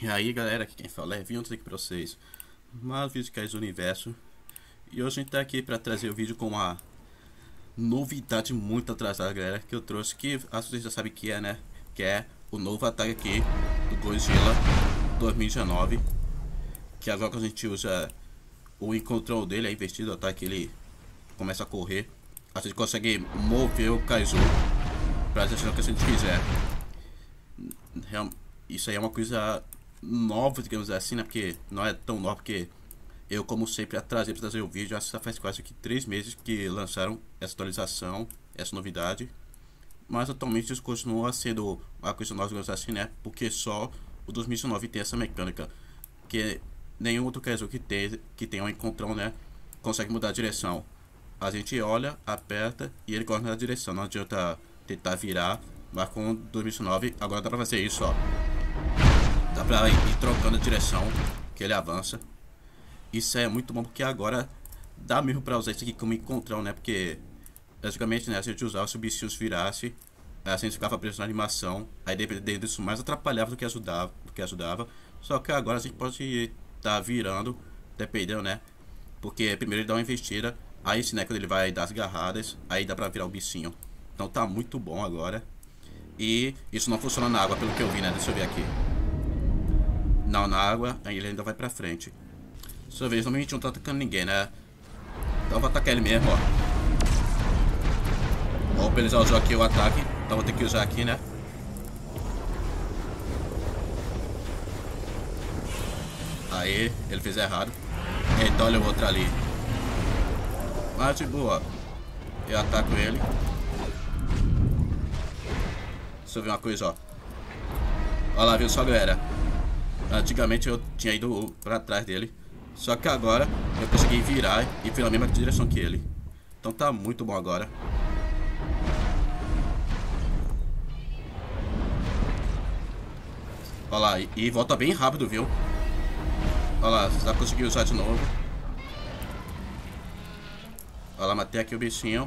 E aí galera, aqui quem fala é Vinho, aqui pra vocês mais vídeos do universo. E hoje a gente tá aqui pra trazer o vídeo com uma novidade muito atrasada, galera, que eu trouxe, que acho que vocês já sabem que é, né? Que é o novo ataque aqui do Godzilla 2019. Que agora que a gente usa o encontrão dele, é investido, o ataque, ele começa a correr. A gente consegue mover o Kaizo pra deixar o que a gente quiser. Isso aí é uma coisa nova, digamos assim, né? Porque não é tão nova, porque eu, como sempre, atrasei para trazer o vídeo. Acho que já faz quase que 3 meses que lançaram essa atualização, essa novidade. Mas atualmente isso continua sendo uma coisa nova, digamos assim, né? Porque só o 2019 tem essa mecânica, que nenhum outro Kaizo que tem um encontrão, né, consegue mudar a direção. A gente olha, aperta e ele corre na direção. Não adianta tentar virar, mas com o 2019 agora dá pra fazer isso, ó. Dá pra ir trocando a direção que ele avança. Isso é muito bom, porque agora dá mesmo pra usar isso aqui como encontrão, né? Porque basicamente, né, se a gente usava, se o bichinho virasse, a gente ficava preso na animação. Aí dependendo disso, mais atrapalhava do que ajudava. Só que agora a gente pode estar virando, dependendo, né? Porque primeiro ele dá uma investida, aí sim, né, quando ele vai dar as garradas, aí dá pra virar o bichinho. Então tá muito bom agora. E isso não funciona na água, pelo que eu vi, né? Deixa eu ver aqui. Não, na água, aí ele ainda vai pra frente. Dessa vez, normalmente não tá atacando ninguém, né? Então vou atacar ele mesmo, ó. Opa, ele já usou aqui o ataque. Então vou ter que usar aqui, né? Aí, ele fez errado. Então olha o outro ali. Mas de boa, eu ataco ele. Deixa eu ver uma coisa, ó. Olha lá, viu só, galera? Antigamente eu tinha ido pra trás dele, só que agora eu consegui virar e fui na mesma direção que ele. Então tá muito bom agora. Olha lá, e volta bem rápido, viu? Olha lá, já consegui usar de novo. Olha lá, matei aqui o bichinho.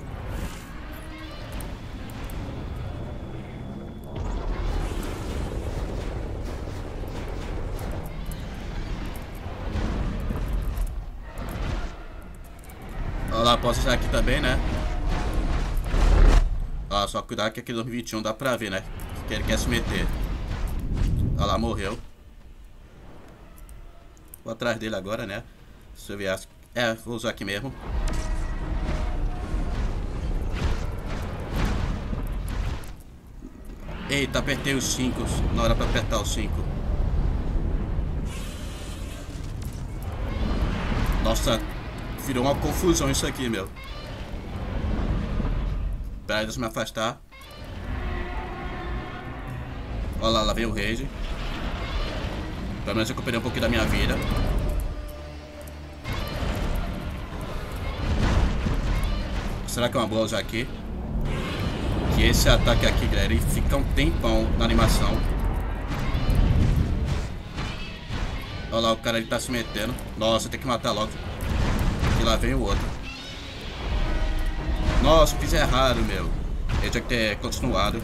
Olha lá, posso usar aqui também, né? Olha lá, só cuidado que aqui no 2021 dá pra ver, né? Que ele quer se meter. Olha lá, morreu. Vou atrás dele agora, né? Deixa eu ver. Vou usar aqui mesmo. Eita, apertei os 5. Na hora pra apertar os 5. Nossa, virou uma confusão isso aqui, meu. Pera aí, deixa eu me afastar. Olha lá, lá vem o rage. Pelo menos eu recuperei um pouquinho da minha vida. Será que é uma boa usar aqui? Que esse ataque aqui, galera, ele fica um tempão na animação. Olha lá, o cara, ele tá se metendo. Nossa, tem que matar logo. E lá vem o outro. Nossa, fiz errado, meu. Eu tinha que ter continuado.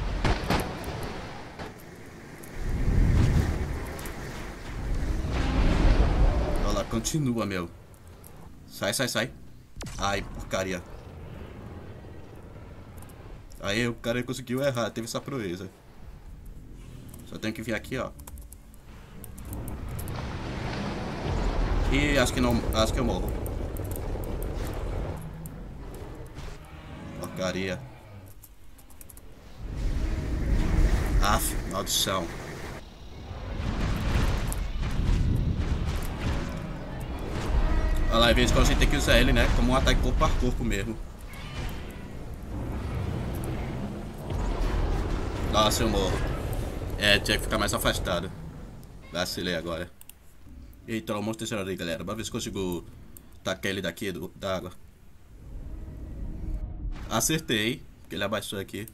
Olha lá, continua, meu. Sai, sai, sai. Ai, porcaria. Aí o cara conseguiu errar, teve essa proeza. Só tenho que vir aqui, ó. E acho que não. Acho que eu morro. Porcaria. Aff, maldição. Olha lá, às vezes quando a gente tem que usar ele, né? Como um ataque corpo a corpo mesmo. Nossa, eu morro. Tinha que ficar mais afastado. Vacilei agora. Eita, o monstro terceiro ali, galera. Vamos ver se consigo tacar ele daqui da água. Acertei, porque ele abaixou aqui.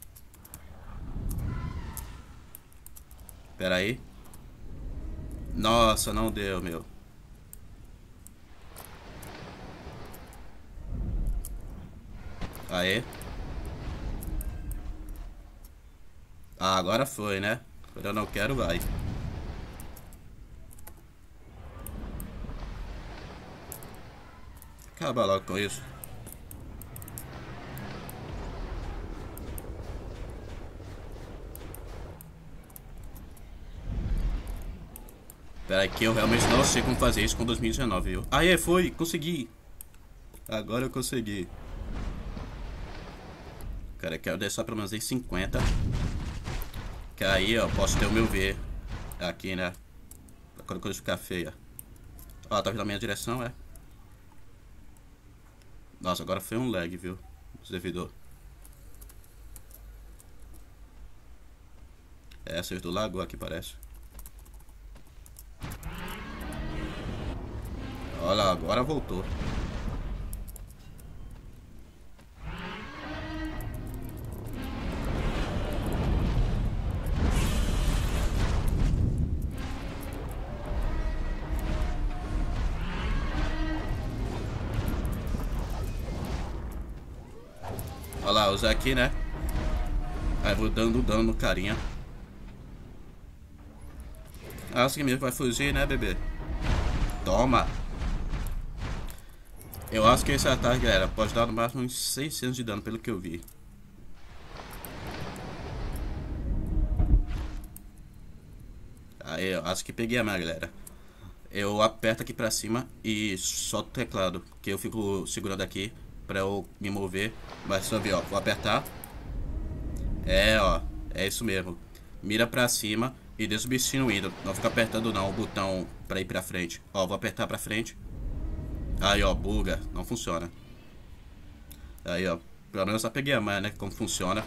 Pera aí. Nossa, não deu, meu. Aê. Ah, agora foi, né? Quando eu não quero, vai. Acaba logo com isso. Pera aí que eu realmente não sei como fazer isso com 2019, viu? Aê, foi! Consegui! Agora eu consegui. Cara, eu quero deixar pelo menos em 50. Que aí, ó, posso ter o meu V aqui, né? Quando a coisa ficar feia. Ó, tá vindo na minha direção, é? Nossa, agora foi um lag, viu? O servidor. É, servidor lagou aqui, parece. Olha, agora voltou. Olha lá, usar aqui, né? Aí vou dando dano no carinha. Acho que mesmo vai fugir, né, bebê? Toma! Eu acho que esse ataque, galera, pode dar no máximo uns 600 de dano, pelo que eu vi. Aí, eu acho que peguei a minha, galera. Eu aperto aqui pra cima e solto o teclado, que eu fico segurando aqui pra eu me mover. Mas só ver, ó, vou apertar. É, ó, é isso mesmo. Mira pra cima e deixa o bichinho indo. Não fica apertando não o botão pra ir pra frente. Ó, vou apertar pra frente. Aí, ó, buga, não funciona. Aí, ó, pelo menos eu só peguei a manha, né, como funciona.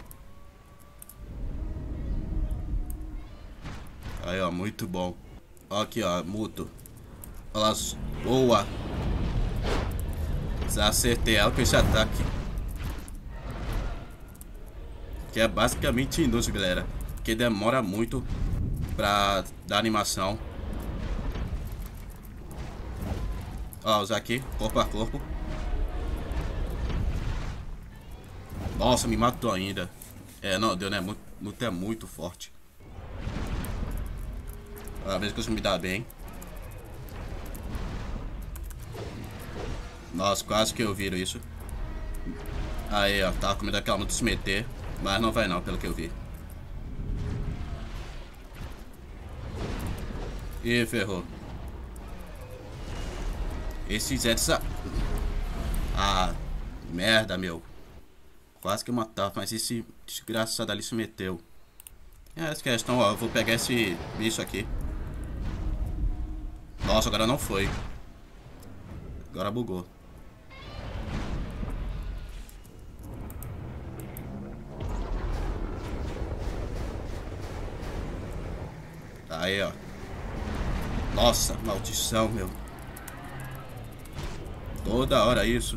Aí, ó, muito bom. Ó, aqui, ó, muto. Olha lá, boa. Já acertei ela com esse ataque. Que é basicamente inútil, galera. Porque demora muito pra dar animação. Ó, usar aqui, corpo a corpo. Nossa, me matou ainda. É, não, deu, né? Muito é muito forte. Às vezes que eu me dá bem. Nossa, quase que eu viro isso. Aí, ó, tava com medo daquela luta se meter. Mas não vai não, pelo que eu vi. Ih, ferrou. Esse Zetsa... Ah, merda, meu. Quase que eu matava, mas esse desgraçado ali se meteu. É essa questão, ó, eu vou pegar esse bicho aqui. Nossa, agora não foi. Agora bugou. Aí, ó. Nossa, maldição, meu. Toda hora isso.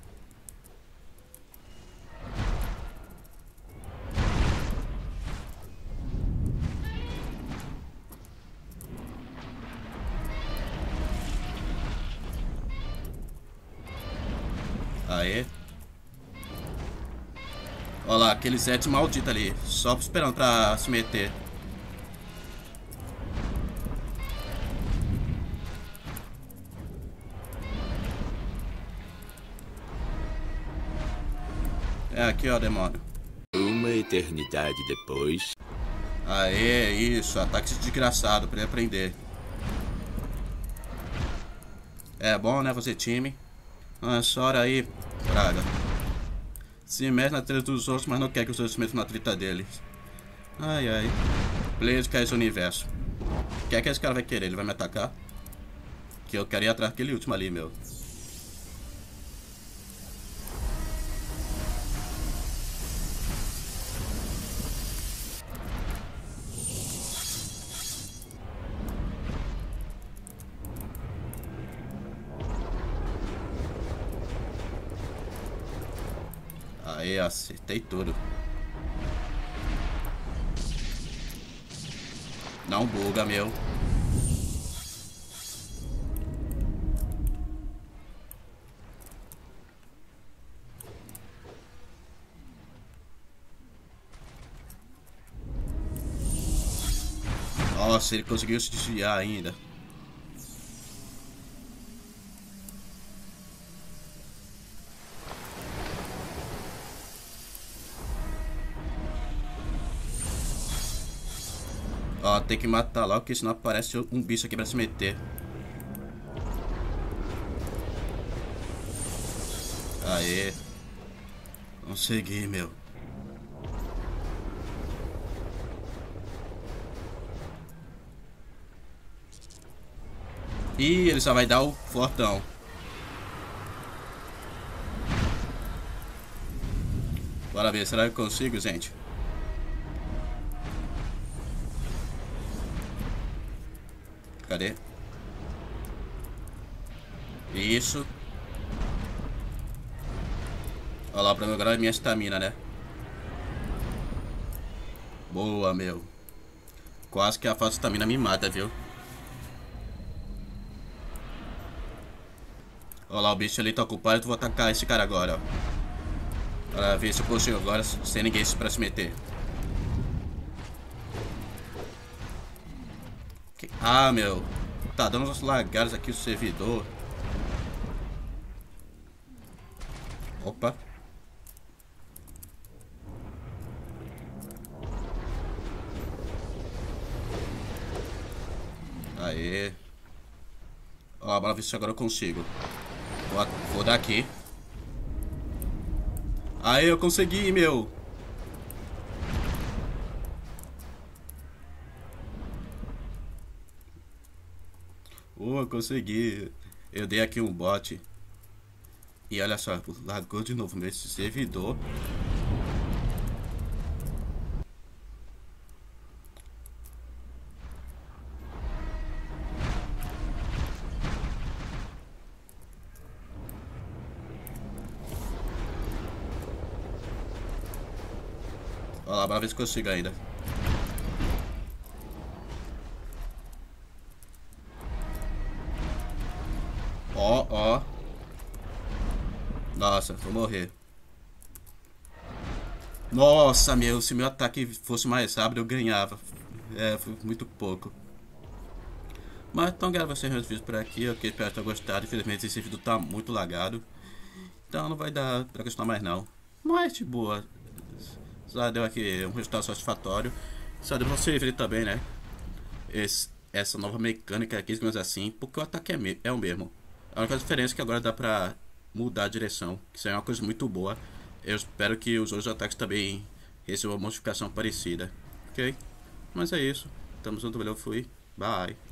Aê. Olha lá, aquele Zed maldito ali. Só esperando pra se meter. É aqui, ó, demônio. Uma eternidade depois. Aê, isso. Ataque desgraçado pra ele aprender. É bom, né, você time. Essa hora aí, praga. Se mete na treta dos outros, mas não quer que os outros se metam na treta deles. Ai, ai. Blaze quer esse universo. O que é que esse cara vai querer? Ele vai me atacar? Que eu quero ir atrás daquele último ali, meu. Aí, acertei tudo. Não buga, meu. Nossa, ele conseguiu se desviar ainda. Ó, tem que matar logo, porque senão aparece um bicho aqui pra se meter. Aê. Consegui, meu. Ih, ele só vai dar o fortão. Bora ver, será que eu consigo, gente? Cadê? Isso. Olha lá, o problema agora é minha estamina, né? Boa, meu. Quase que a falta de estamina me mata, viu? Olha lá, o bicho ali tá ocupado. Eu vou atacar esse cara agora, ó. Pra ver se eu consigo agora, sem ninguém pra se meter. Ah, meu. Tá dando uns lagares aqui o servidor. Opa. Aê. Ó, bora ver se agora eu consigo. Vou dar aqui. Aê, eu consegui, meu. Eu consegui. Eu dei aqui um bot. E olha só, lagou de novo meu esse servidor. Olha lá, bora ver se consigo ainda. Ó, ó. Nossa, vou morrer. Nossa, meu, se meu ataque fosse mais rápido eu ganhava. É, foi muito pouco. Mas então, galera, vai ser meus vídeos por aqui. Ok, espero que tenham gostado. Infelizmente esse vídeo tá muito lagado. Então não vai dar pra continuar mais não. Mas de boa. Só deu aqui um resultado satisfatório. Só deu pra você ver também, né? Essa nova mecânica aqui, digamos assim. Porque o ataque é o mesmo. A única diferença é que agora dá pra mudar a direção. Isso é uma coisa muito boa. Eu espero que os outros ataques também recebam uma modificação parecida. Ok? Mas é isso. Tamo junto, valeu, fui. Bye.